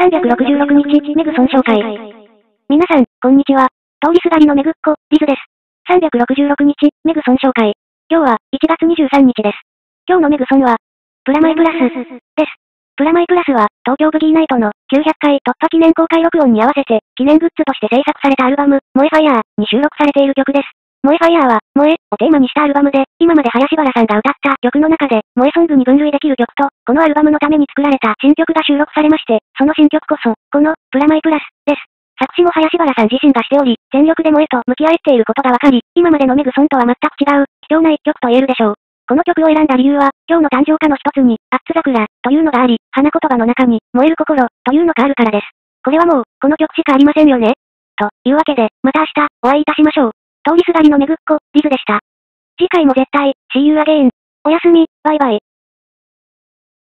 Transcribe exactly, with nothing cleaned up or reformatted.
さんびゃくろくじゅうろくにち、メグソン紹介。皆さん、こんにちは。通りすがりのメグっ子、リズです。さんびゃくろくじゅうろくにち、メグソン紹介。今日はいちがつにじゅうさんにちです。今日のメグソンは、プラマイプラス、です。プラマイプラスは、東京ブギーナイトのきゅうひゃっかい突破記念公開録音に合わせて、記念グッズとして制作されたアルバム、燃えファイヤーに収録されている曲です。燃えファイヤーは、燃えをテーマにしたアルバムで、今まで林原さんが歌った曲の中で、燃えソングに分類できる曲と、このアルバムのために作られた新曲が収録されまして、その新曲こそ、この、プラマイプラス、です。作詞も林原さん自身がしており、全力で燃えと向き合っていることがわかり、今までのメグソンとは全く違う、貴重な一曲と言えるでしょう。この曲を選んだ理由は、今日の誕生花の一つに、アッツ桜、というのがあり、花言葉の中に、燃える心、というのがあるからです。これはもう、この曲しかありませんよね。というわけで、また明日、お会いいたしましょう。通りすがりのメグっ子、リズでした。次回も絶対、See you again。おやすみ、バイバイ。